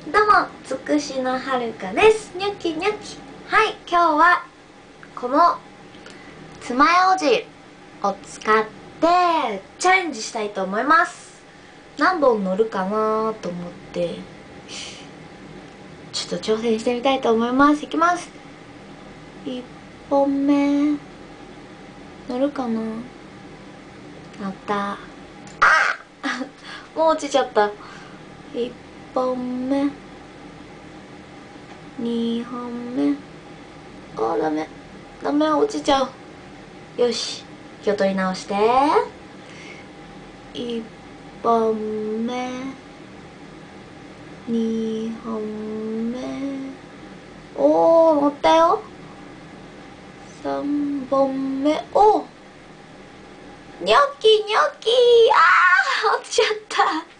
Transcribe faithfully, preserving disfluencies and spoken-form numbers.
どうも、つくしのはるかです。にょきにょき。はい、今日はこのつまようじを使ってチャレンジしたいと思います。何本乗るかなと思ってちょっと挑戦してみたいと思います。いきます。いっぽんめ乗るかな。乗った。あもう落ちちゃった。いっぽんめ、にほんめ、あーダメダメ、落ちちゃう。よし、気を取り直して。いっぽんめ、にほんめ、おー乗ったよ。さんぼんめ、おーニョキニョキ。あー落ちちゃった。